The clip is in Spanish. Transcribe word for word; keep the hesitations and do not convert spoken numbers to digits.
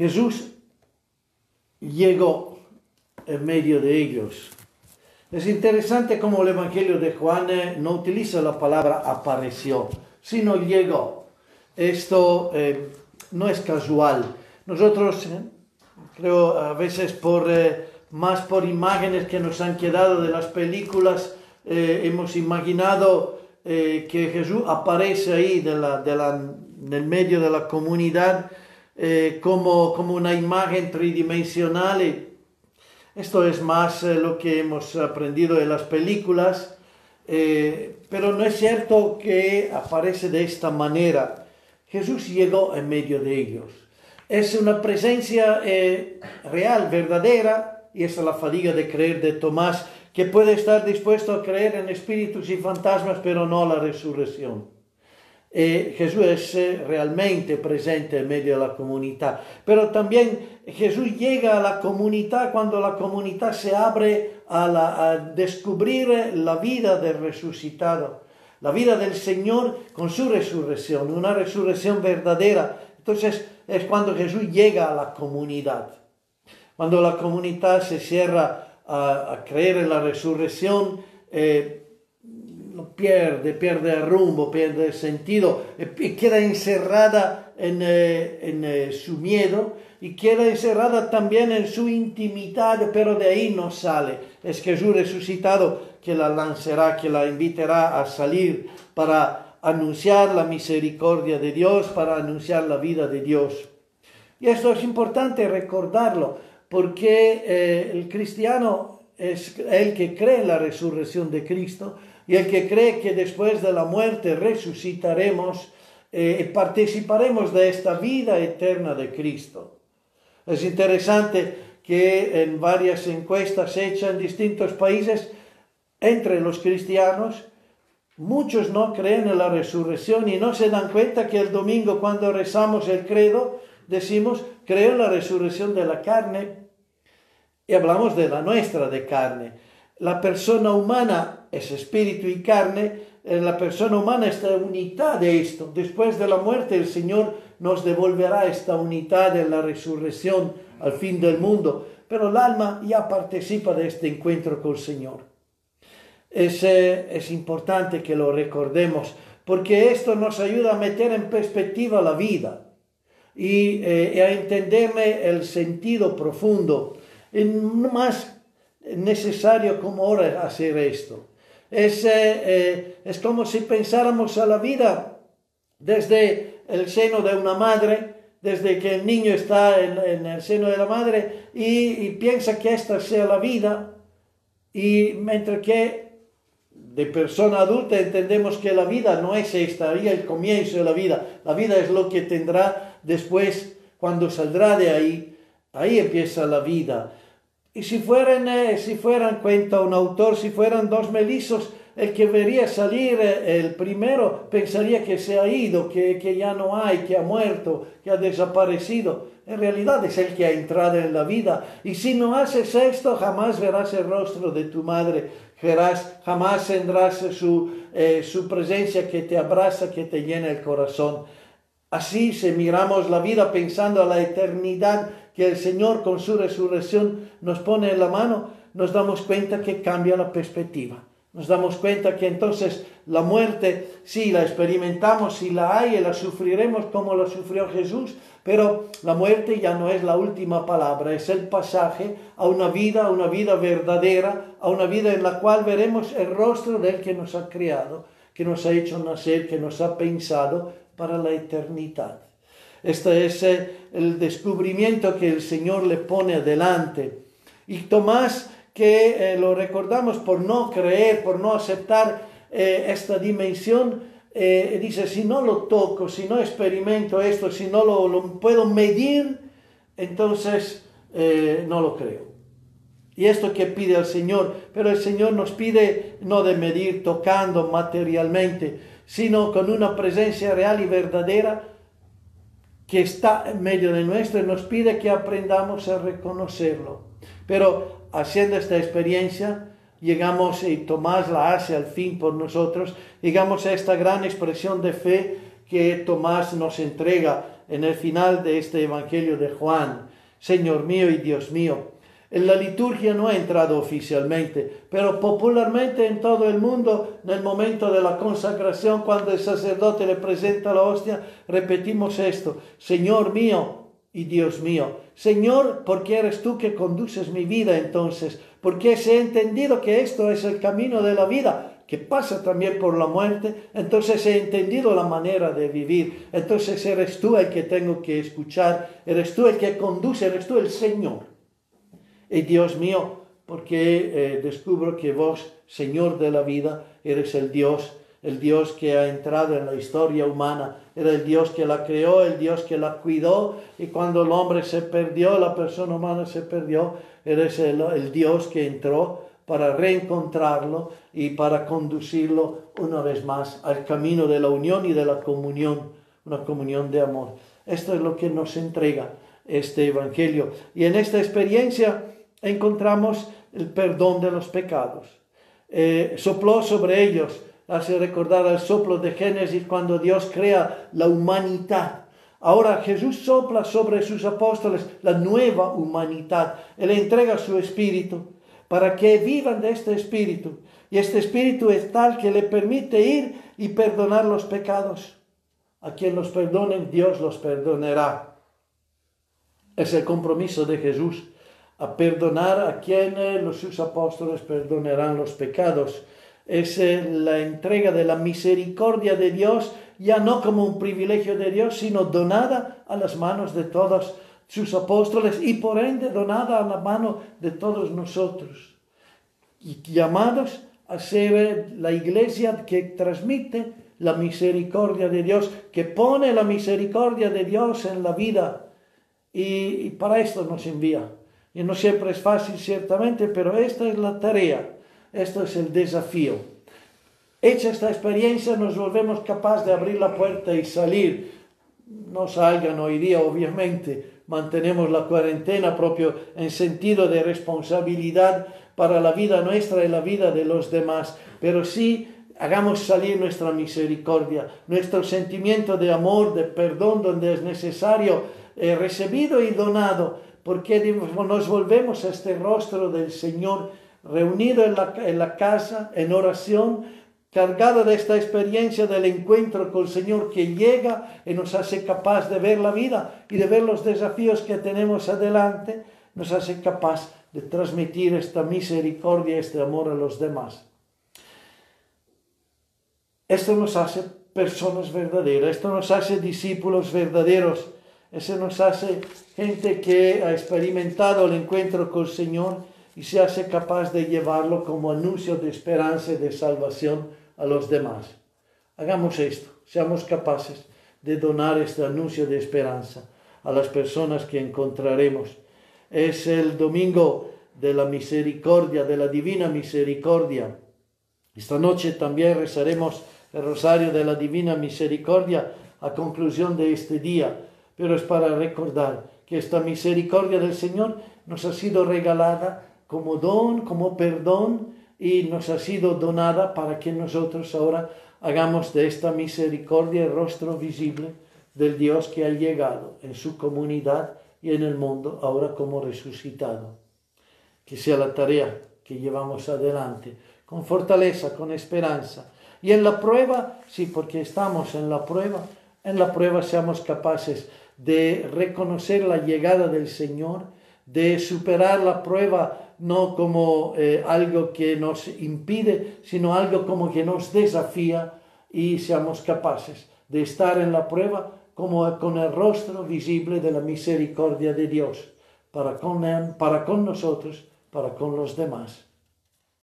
Jesús llegó en medio de ellos. Es interesante cómo el Evangelio de Juan no utiliza la palabra apareció, sino llegó. Esto eh, no es casual. Nosotros, eh, creo, a veces por, eh, más por imágenes que nos han quedado de las películas, eh, hemos imaginado eh, que Jesús aparece ahí de la, de la, en el medio de la comunidad eh, como, como una imagen tridimensional. Y esto es más eh, lo que hemos aprendido de las películas, eh, pero no es cierto que aparece de esta manera. Jesús llegó en medio de ellos. Es una presencia eh, real, verdadera, y esa es la fatiga de creer de Tomás, que puede estar dispuesto a creer en espíritus y fantasmas, pero no la resurrección. Eh, Jesús es eh, realmente presente en medio de la comunidad, pero también Jesús llega a la comunidad cuando la comunidad se abre a, la, a descubrir la vida del resucitado, la vida del Señor con su resurrección, una resurrección verdadera. Entonces es cuando Jesús llega a la comunidad. Cuando la comunidad se cierra a, a creer en la resurrección, eh, pierde, pierde el rumbo, pierde el sentido, y queda encerrada en, eh, en eh, su miedo, y queda encerrada también en su intimidad, pero de ahí no sale. Es Jesús resucitado que la lanzará, que la invitará a salir para anunciar la misericordia de Dios, para anunciar la vida de Dios. Y esto es importante recordarlo, porque eh, el cristiano es el que cree en la resurrección de Cristo, y el que cree que después de la muerte resucitaremos y eh, participaremos de esta vida eterna de Cristo. Es interesante que en varias encuestas hechas en distintos países, entre los cristianos, muchos no creen en la resurrección y no se dan cuenta que el domingo cuando rezamos el credo, decimos, creo en la resurrección de la carne, y hablamos de la nuestra de carne. La persona humana es espíritu y carne, la persona humana está en unidad de esto. Después de la muerte el Señor nos devolverá esta unidad en la resurrección al fin del mundo, pero el alma ya participa de este encuentro con el Señor. Es, eh, es importante que lo recordemos, porque esto nos ayuda a meter en perspectiva la vida y eh, a entenderle el sentido profundo. No más necesario como ahora hacer esto. Es, eh, eh, es como si pensáramos a la vida desde el seno de una madre, desde que el niño está en, en el seno de la madre y, y piensa que esta sea la vida, y mientras que de persona adulta entendemos que la vida no es esta, ahí el comienzo de la vida, la vida es lo que tendrá después cuando saldrá de ahí, ahí empieza la vida. Y si fueran, eh, si fueran, cuenta un autor, si fueran dos mellizos, el que vería salir eh, el primero pensaría que se ha ido, que, que ya no hay, que ha muerto, que ha desaparecido. En realidad es el que ha entrado en la vida. Y si no haces esto, jamás verás el rostro de tu madre, jamás, jamás tendrás su, eh, su presencia que te abraza, que te llena el corazón. Así, si miramos la vida pensando a la eternidad que el Señor con su resurrección nos pone en la mano, nos damos cuenta que cambia la perspectiva. Nos damos cuenta que entonces la muerte, sí, la experimentamos, sí la hay, y la sufriremos como la sufrió Jesús, pero la muerte ya no es la última palabra, es el pasaje a una vida, a una vida verdadera, a una vida en la cual veremos el rostro del que nos ha creado, que nos ha hecho nacer, que nos ha pensado para la eternidad. Este es eh, el descubrimiento que el Señor le pone adelante. Y Tomás, que eh, lo recordamos por no creer, por no aceptar eh, esta dimensión, eh, dice, si no lo toco, si no experimento esto, si no lo, lo puedo medir, entonces eh, no lo creo. Y esto que pide el Señor, pero el Señor nos pide no de medir tocando materialmente, sino con una presencia real y verdadera que está en medio de nuestro, y nos pide que aprendamos a reconocerlo. Pero haciendo esta experiencia, llegamos, y Tomás la hace al fin por nosotros, llegamos a esta gran expresión de fe que Tomás nos entrega en el final de este Evangelio de Juan, Señor mío y Dios mío. En la liturgia no ha entrado oficialmente, pero popularmente en todo el mundo, en el momento de la consagración, cuando el sacerdote le presenta la hostia, repetimos esto: Señor mío y Dios mío. Señor, porque eres tú que conduces mi vida entonces, porque he entendido que esto es el camino de la vida, que pasa también por la muerte, entonces he entendido la manera de vivir, entonces eres tú el que tengo que escuchar, eres tú el que conduce, eres tú el Señor. Y Dios mío, porque eh, descubro que vos, Señor de la vida, eres el Dios, el Dios que ha entrado en la historia humana, era el Dios que la creó, el Dios que la cuidó, y cuando el hombre se perdió, la persona humana se perdió, eres el, el Dios que entró para reencontrarlo y para conducirlo una vez más al camino de la unión y de la comunión, una comunión de amor. Esto es lo que nos entrega este Evangelio. Y en esta experiencia encontramos el perdón de los pecados. Eh, sopló sobre ellos, hace recordar al soplo de Génesis cuando Dios crea la humanidad. Ahora Jesús sopla sobre sus apóstoles la nueva humanidad. Él entrega su espíritu para que vivan de este espíritu. Y este espíritu es tal que le permite ir y perdonar los pecados. A quien los perdonen, Dios los perdonará. Es el compromiso de Jesús, a perdonar a quienes los sus apóstoles perdonarán los pecados. Es la entrega de la misericordia de Dios, ya no como un privilegio de Dios, sino donada a las manos de todos sus apóstoles y por ende donada a la mano de todos nosotros. Y llamados a ser la iglesia que transmite la misericordia de Dios, que pone la misericordia de Dios en la vida. Y, y para esto nos envía. Y no siempre es fácil, ciertamente, pero esta es la tarea, esto es el desafío. Hecha esta experiencia, nos volvemos capaces de abrir la puerta y salir. No salgan hoy día, obviamente. Mantenemos la cuarentena propio en sentido de responsabilidad para la vida nuestra y la vida de los demás. Pero sí, hagamos salir nuestra misericordia, nuestro sentimiento de amor, de perdón, donde es necesario, eh, recibido y donado. Porque nos volvemos a este rostro del Señor, reunido en la, en la casa, en oración, cargado de esta experiencia del encuentro con el Señor que llega y nos hace capaz de ver la vida y de ver los desafíos que tenemos adelante, nos hace capaz de transmitir esta misericordia, este amor a los demás. Esto nos hace personas verdaderas, esto nos hace discípulos verdaderos. Eso nos hace gente que ha experimentado el encuentro con el Señor y se hace capaz de llevarlo como anuncio de esperanza y de salvación a los demás. Hagamos esto, seamos capaces de donar este anuncio de esperanza a las personas que encontraremos. Es el domingo de la misericordia, de la divina misericordia. Esta noche también rezaremos el rosario de la divina misericordia a conclusión de este día. Pero es para recordar que esta misericordia del Señor nos ha sido regalada como don, como perdón, y nos ha sido donada para que nosotros ahora hagamos de esta misericordia el rostro visible del Dios que ha llegado en su comunidad y en el mundo, ahora como resucitado. Que sea la tarea que llevamos adelante, con fortaleza, con esperanza. Y en la prueba, sí, porque estamos en la prueba, en la prueba seamos capaces de reconocer la llegada del Señor, de superar la prueba no como eh, algo que nos impide, sino algo como que nos desafía, y seamos capaces de estar en la prueba como con el rostro visible de la misericordia de Dios para con, para con nosotros, para con los demás.